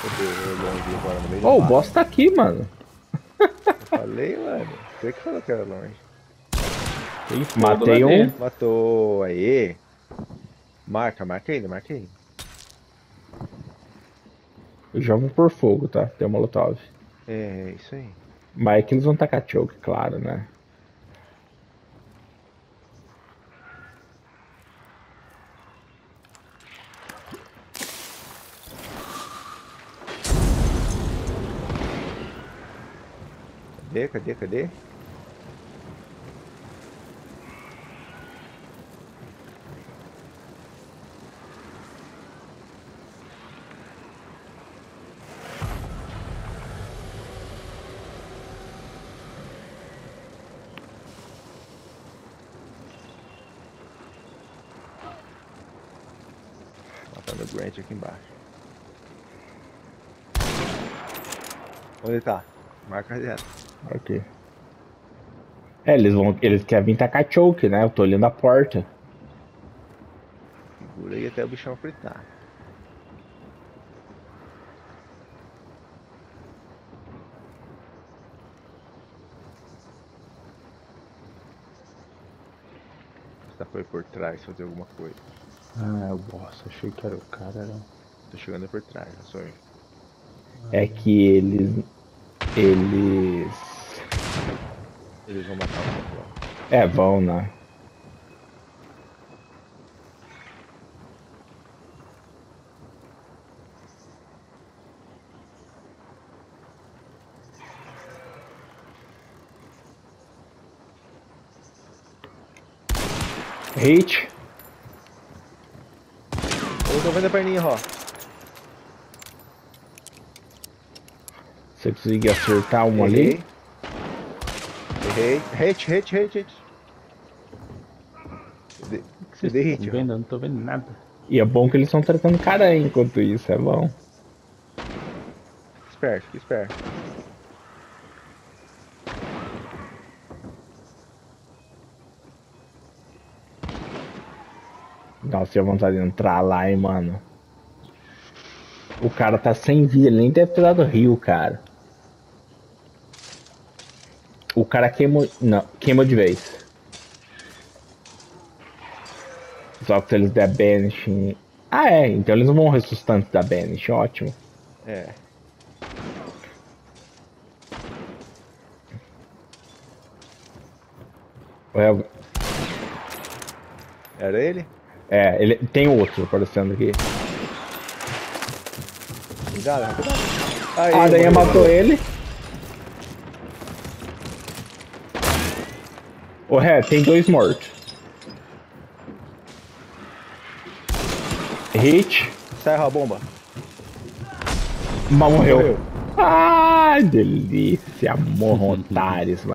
Longe agora no meio do Ô, o mato. boss tá aqui, mano. Eu falei, mano. Você que falou que era longe. Tem fogo Matei lá um. dentro. Matou. Aê. Marca ele, marca ele. Eu já vou por fogo, tá? Tem um molotov. É, isso aí. Mas é que eles vão tacar choke, claro, né? Cadê? Matando o Grant aqui embaixo. Onde ele tá? Marca direto. Aqui. É, eles querem vir tacar choke, né? Eu tô olhando a porta. Segura aí até o bichão fritar. Você foi por trás fazer alguma coisa. Ah, é o boss. Achei que era o cara. Era... Tô chegando por trás, não sou eu. É que eles. Eles vão matar o outro lá. É, vão, né? Hit. Eu tô vendo a perninha, ó. Você conseguir acertar um ali? Errei. Hit. O que Você vocês dei estão hit, ó. vendo? Eu não tô vendo nada. E é bom que eles estão tratando cara aí enquanto isso, é bom. Fica esperto. Nossa, tinha vontade de entrar lá, hein, mano. O cara tá sem vida, ele nem deve ter dado rio, cara. O cara queimou. Não, queimou de vez. Só que se eles der banishing. Ah, é, então eles não vão ressuscitar antes da banish, ótimo. É. Era ele? É, ele tem outro aparecendo aqui. Cuidado, cuidado. A aranha matou ele. O Ré, tem dois mortos. Hit. Sai a bomba. Mas morreu. Ai, delícia, morro otários,